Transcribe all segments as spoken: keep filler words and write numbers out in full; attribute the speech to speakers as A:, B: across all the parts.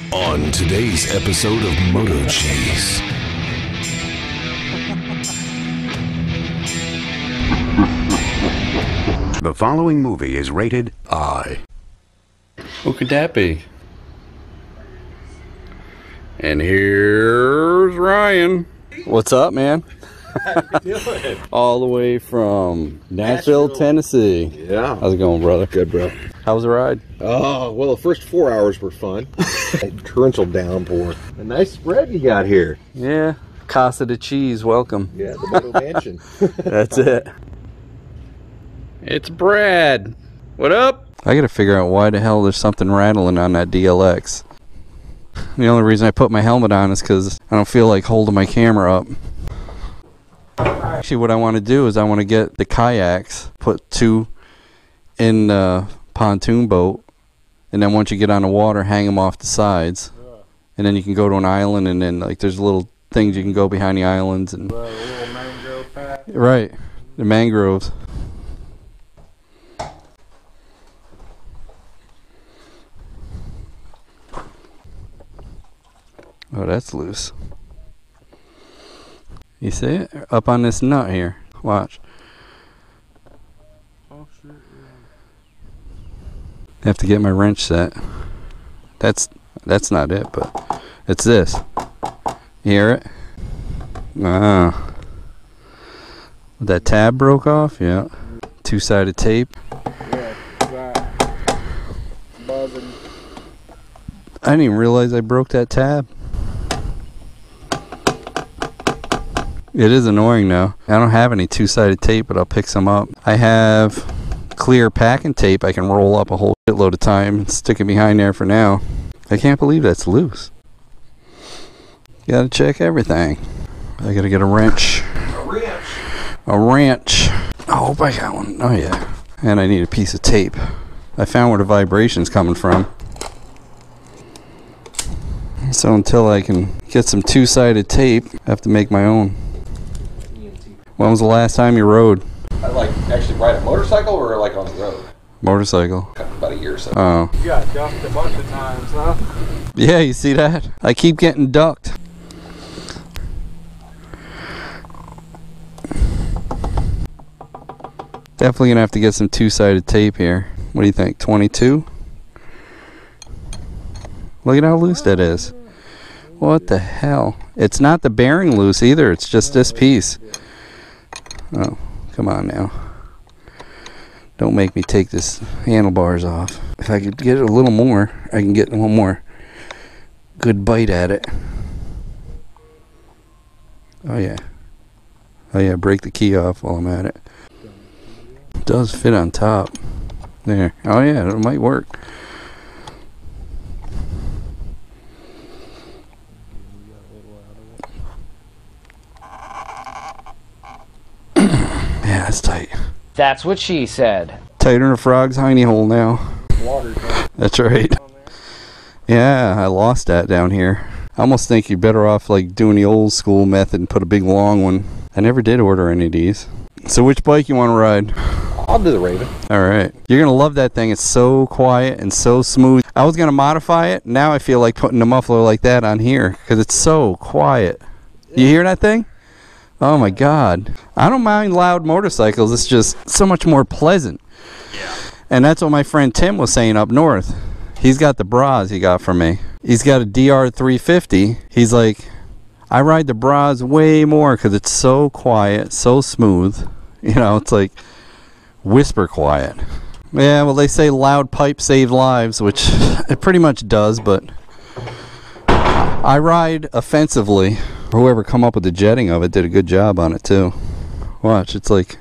A: On today's episode of MotoCheez. The following movie is rated I.
B: Who could that be? And here's Ryan.
C: What's up, man?
B: How you doing?
C: All the way from Nashville,
B: Nashville,
C: Tennessee.
B: Yeah.
C: How's it going, brother?
B: Good, bro.
C: How was the ride?
B: Oh, well, the first four hours were fun. A torrential downpour. A nice spread you got here.
C: Yeah. Casa de Cheese, welcome.
B: Yeah, the Moto Mansion.
C: That's it.
B: It's Brad. What up?
C: I gotta figure out why the hell there's something rattling on that D L X. The only reason I put my helmet on is because I don't feel like holding my camera up. Actually, what I want to do is I want to get the kayaks, put two in the pontoon boat, and then once you get on the water, hang them off the sides. And then you can go to an island, and then like there's little things you can go behind the islands. And
D: Well, a little mangrove patch.
C: right, the mangroves. Oh, that's loose. You see it? Up on this nut here. Watch.
D: Oh, shit, yeah.
C: Have to get my wrench set. That's that's not it, but it's this. You hear it? Ah. That tab broke off? Yeah. Two-sided tape.
D: Yeah, right. Buzzing.
C: I didn't even realize I broke that tab. It is annoying now. I don't have any two-sided tape, but I'll pick some up. I have clear packing tape I can roll up a whole shitload of time and stick it behind there for now. I can't believe that's loose. You gotta check everything. I gotta get a wrench.
B: A wrench.
C: A wrench. I hope I got one. Oh yeah. And I need a piece of tape. I found where the vibration's coming from. So until I can get some two-sided tape, I have to make my own. When was the last time you rode?
B: I like actually ride a motorcycle or like on the road?
C: Motorcycle.
B: About a year or so.
C: Oh.
D: You got ducked a bunch of times, huh?
C: Yeah, you see that? I keep getting ducked. Definitely gonna have to get some two-sided tape here. What do you think? twenty-two? Look at how loose that is. What the hell? It's not the bearing loose either. It's just this piece. Oh, come on now. Don't make me take this handlebars off. If I could get it a little more, I can get one more good bite at it. Oh yeah. Oh yeah, break the key off while I'm at it. It does fit on top. There. Oh yeah, it might work. Yeah, it's tight.
E: That's what she said.
C: Tighter than a frog's hiney hole now.
D: Water.
C: That's right. Yeah, I lost that down here. I almost think you're better off like doing the old school method and put a big long one. I never did order any of these. So which bike you want to ride?
B: I'll do the Raven.
C: Alright. You're going to love that thing. It's so quiet and so smooth. I was going to modify it. Now I feel like putting the muffler like that on here because it's so quiet. You hear that thing? Oh my god. I don't mind loud motorcycles. It's just so much more pleasant. Yeah. And that's what my friend Tim was saying up north. He's got the bras he got from me. He's got a D R three fifty. He's like, I ride the bras way more because it's so quiet, so smooth. You know, it's like whisper quiet. Yeah, well, they say loud pipe save lives, which it pretty much does, but I ride offensively. Whoever come up with the jetting of it did a good job on it too. Watch, it's like,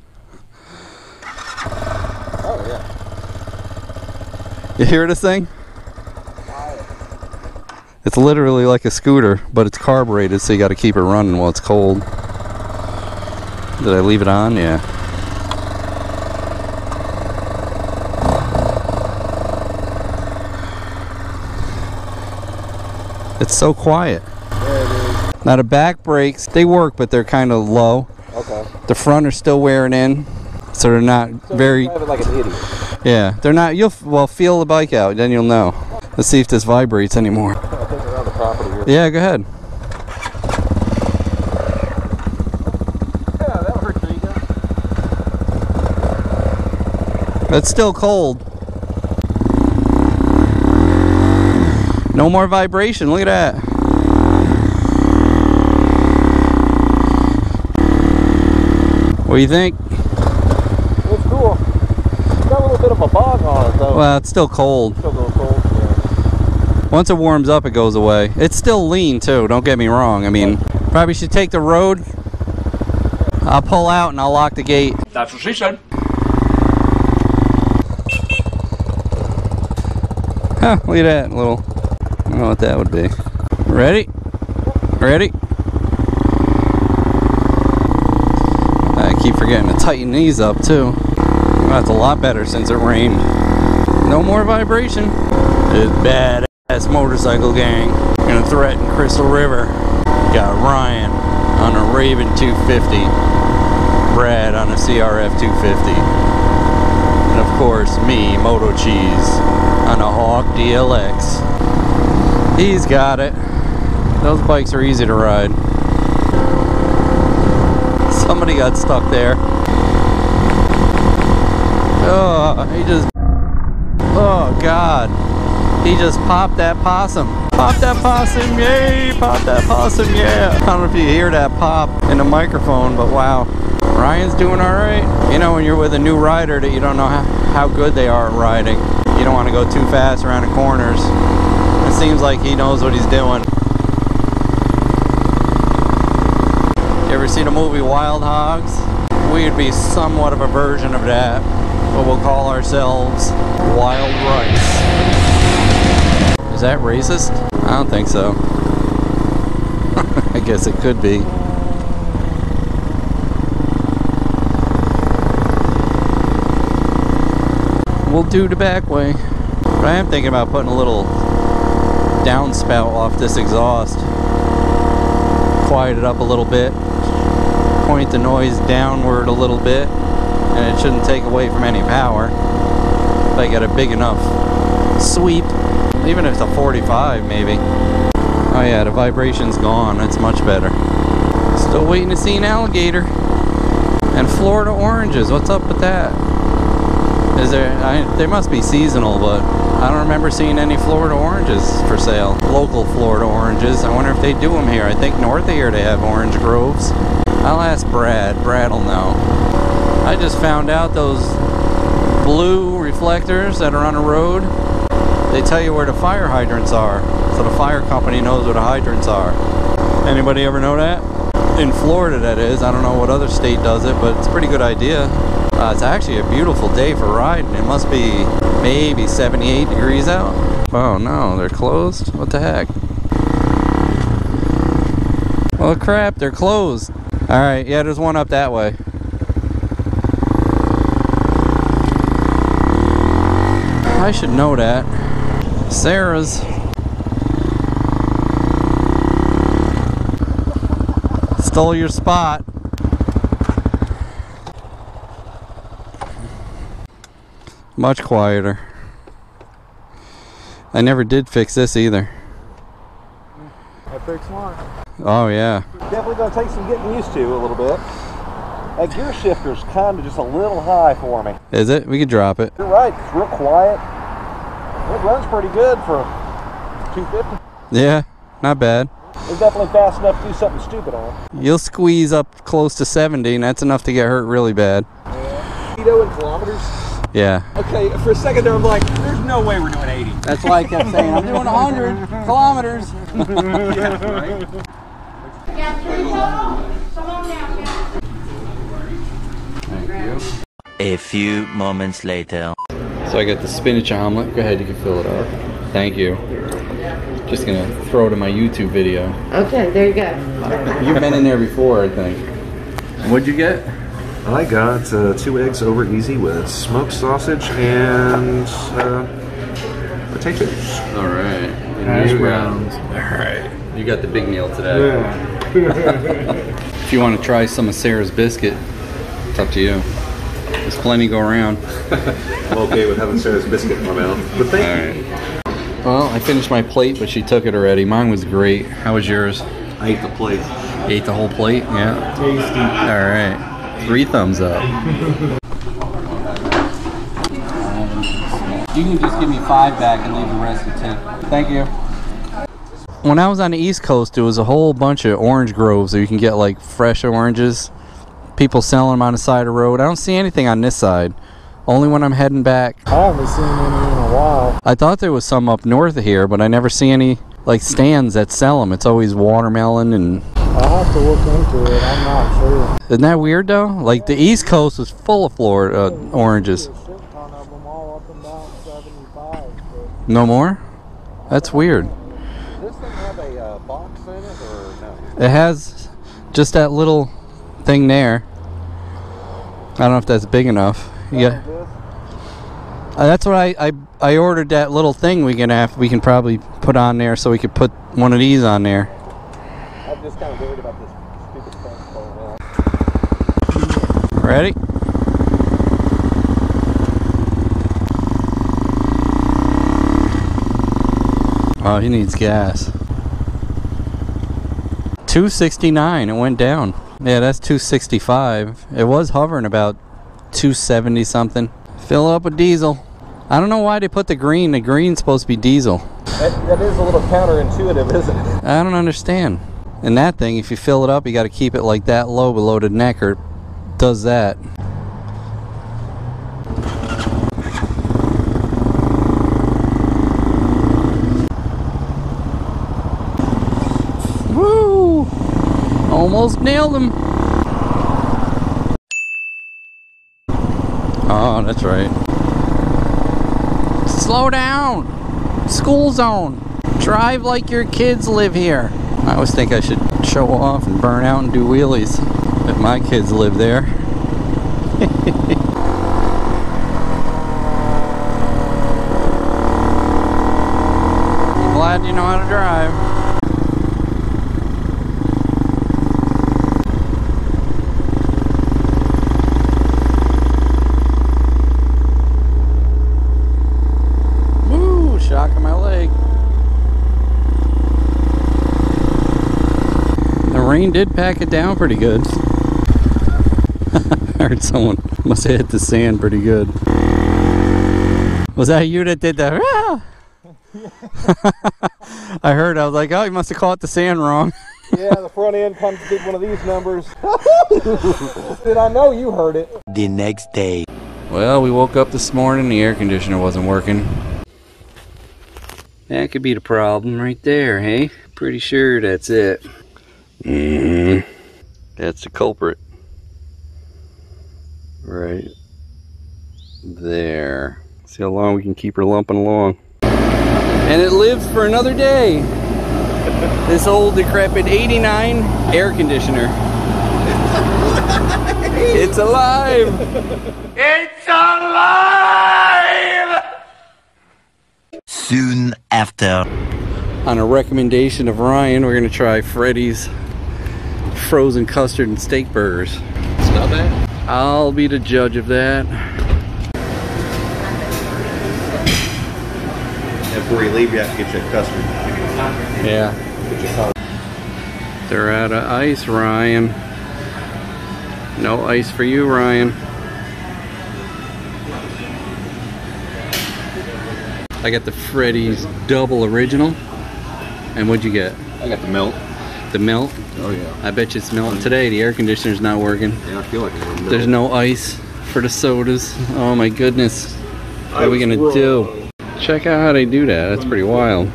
B: Oh yeah.
C: you hear this thing? It's literally like a scooter, but it's carbureted, so you got to keep it running while it's cold. Did I leave it on? Yeah. It's so quiet.
D: Yeah, it is.
C: Now the back brakes, they work, but they're kind of low.
B: Okay.
C: The front are still wearing in, so they're not
B: So
C: very.
B: you drive it like an idiot.
C: Yeah, they're not. You'll well feel the bike out, then you'll know. Let's see if this vibrates anymore.
B: I think around the property here.
C: Yeah, go ahead.
B: Yeah, that'll hurt your ego.
C: That's still cold. No more vibration. Look at that. What do you think?
B: It's cool. It's got a little bit of a bog on it though.
C: Well, it's still cold.
B: Still a little cold. Yeah.
C: Once it warms up, it goes away. It's still lean too, don't get me wrong. I mean, probably should take the road. I'll pull out and I'll lock the gate.
A: That's what she said.
C: Huh, look at that little, I don't know what that would be. Ready? Ready? I keep forgetting to tighten these up too. Well, that's a lot better since it rained. No more vibration. It's badass motorcycle gang. Gonna threaten Crystal River. Got Ryan on a Raven two fifty. Brad on a C R F two fifty. And of course me, MotoCheez, on a Hawk D L X. He's got it. Those bikes are easy to ride. Somebody got stuck there. Oh, he just... Oh, God. He just popped that possum. Pop that possum, yay! Pop that possum, yeah! I don't know if you hear that pop in the microphone, but wow. Ryan's doing alright. You know, when you're with a new rider that you don't know how, how good they are at riding. You don't want to go too fast around the corners. It seems like he knows what he's doing. You ever seen the movie Wild Hogs? We'd be somewhat of a version of that, but we'll call ourselves Wild Rice. Is that racist? I don't think so. I guess it could be. We'll do the back way. But I am thinking about putting a little downspout off this exhaust. Quiet it up a little bit. Point the noise downward a little bit. And it shouldn't take away from any power. If I get a big enough sweep. Even if it's a forty-five maybe. Oh yeah, the vibration's gone. It's much better. Still waiting to see an alligator. And Florida oranges. What's up with that? Is there, I, they must be seasonal, but I don't remember seeing any Florida oranges for sale. Local Florida oranges. I wonder if they do them here. I think north of here they have orange groves. I'll ask Brad. Brad will know. I just found out those blue reflectors that are on the road, they tell you where the fire hydrants are. So the fire company knows where the hydrants are. Anybody ever know that? In Florida, that is. I don't know what other state does it, but it's a pretty good idea. Uh, it's actually a beautiful day for riding. It must be maybe seventy-eight degrees out. Oh no, they're closed? What the heck? Well crap, they're closed. Alright, yeah, there's one up that way. I should know that. Sarah's. Stole your spot. Much quieter. I never did fix this either.
B: That's very smart.
C: Oh yeah.
B: Definitely going to take some getting used to a little bit. That gear shifter's kind of just a little high for me.
C: Is it? We could drop it.
B: You're right. It's real quiet. It runs pretty good for two fifty.
C: Yeah, not bad.
B: It's definitely fast enough to do something stupid on.
C: You'll squeeze up close to seventy, and that's enough to get hurt really bad.
B: Yeah. You know, in kilometers.
C: Yeah.
B: Okay, for a second there I'm like, there's no way we're doing eighty.
C: That's why I kept saying, I'm doing one hundred kilometers.
B: Yeah, right?
C: Thank you.
F: A few moments later.
C: So I got the spinach omelet. Go ahead, you can fill it up. Thank you. Just gonna throw it in my YouTube video.
G: Okay, there you go.
C: You've been in there before, I think. What'd you get?
H: I got uh, two eggs over easy with smoked sausage and uh, potatoes.
C: All right.
H: Hash browns.
C: All right. You got the big meal today. If you want to try some of Sarah's biscuit, it's up to you. There's plenty go around.
H: I'm okay with having Sarah's biscuit in my mouth, but thank you.
C: All right. Well, I finished my plate, but she took it already. Mine was great. How was yours?
H: I ate the plate.
C: You ate the whole plate? Yeah.
D: Tasty.
C: All right. Three thumbs up. You can just give me five back and leave the rest of tip. Thank you. When I was on the East Coast, there was a whole bunch of orange groves where you can get like fresh oranges. People selling them on the side of the road. I don't see anything on this side. Only when I'm heading back.
D: I haven't seen any in a while.
C: I thought there was some up north of here, but I never see any like stands that sell them. It's always watermelon and...
D: I'll have to look into it. I'm not sure.
C: Isn't that weird though? Like the East Coast was full of Florida uh, oranges.
D: There's a shit ton of them all up and down seventy-five. But
C: No more? That's weird.
B: Does this thing have a uh, box in it or no?
C: It has just that little thing there. I don't know if that's big enough. Yeah. Uh, that's what I, I I ordered, that little thing we can have we can probably put on there, so we could put one of these on there.
B: I'm just kind of worried about this stupid stuff going on.
C: Ready? Oh, he needs gas. two sixty-nine, it went down. Yeah, that's two sixty-five. It was hovering about two seventy something. Fill up with diesel. I don't know why they put the green. The green's supposed to be diesel.
B: That, that is a little counterintuitive, isn't it?
C: I don't understand. And that thing, if you fill it up, you got to keep it like that low below the neck, or it does that. Woo! Almost nailed him. Oh, that's right. Slow down. School zone. Drive like your kids live here. I always think I should show off and burn out and do wheelies if my kids live there. I'm glad you know how to drive. Woo! Shock in my leg. The rain did pack it down pretty good. I heard someone must have hit the sand pretty good. Was that you that did that? I heard, I was like, oh, you must have caught the sand wrong.
B: Yeah, the front end comes to one of these numbers. Did I know you heard it?
F: The next day.
C: Well, we woke up this morning, the air conditioner wasn't working. That could be the problem right there, hey? Pretty sure that's it. Mm-hmm. That's the culprit. Right there. See how long we can keep her lumping along. And it lives for another day. This old decrepit eighty-nine air conditioner. It's alive! It's alive!
F: Soon after.
C: On a recommendation of Ryan, we're gonna try Freddy's frozen custard and steak burgers.
B: It's not bad.
C: I'll be the judge of that.
H: And before you leave, you have to get your custard.
C: Yeah.
H: Get your custard.
C: They're out of ice, Ryan. No ice for you, Ryan. I got the Freddy's double original. And what'd you get?
H: I got the melt.
C: The melt?
H: Oh yeah.
C: I bet you it's melting today. The air conditioner's not working.
H: Yeah, I feel like it's melt.
C: There's no ice for the sodas. Oh my goodness. What are we gonna do? Check out how they do that. That's pretty wild.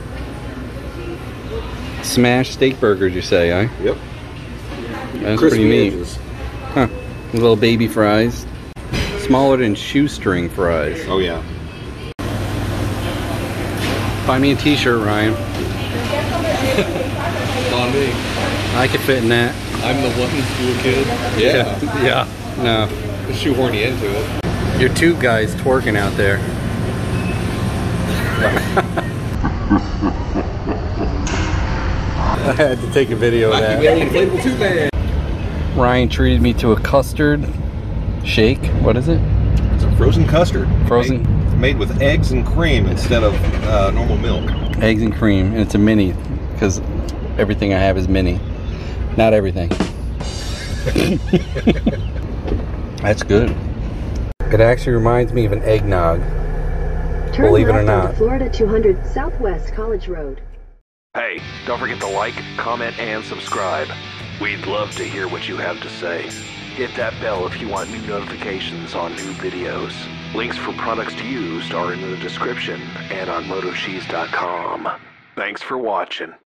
C: Smashed steak burgers, you say, huh?
H: Yep.
C: That's
H: Crispy
C: pretty neat.
H: edges.
C: Huh. Little baby fries. Smaller than shoestring fries.
H: Oh yeah.
C: Buy me a t-shirt, Ryan.
H: On me.
C: I could fit in that.
H: I'm the one cool kid. Yeah.
C: Yeah. No.
H: Shoehorn you into it.
C: You're two guys twerking out there. I had to take a video of that.
H: Inflatable too bad.
C: Ryan treated me to a custard shake. What is it?
H: It's a frozen custard.
C: Frozen.
H: Made,
B: made with eggs and cream instead of uh, normal milk.
C: Eggs and cream, and it's a mini because everything I have is mini. Not everything. That's good. It actually reminds me of an eggnog.
G: Turn
C: Believe it or
G: left
C: not.
G: onto Florida two hundred Southwest College Road.
A: Hey, don't forget to like, comment, and subscribe. We'd love to hear what you have to say. Hit that bell if you want new notifications on new videos. Links for products used are in the description and on moto cheez dot com. Thanks for watching.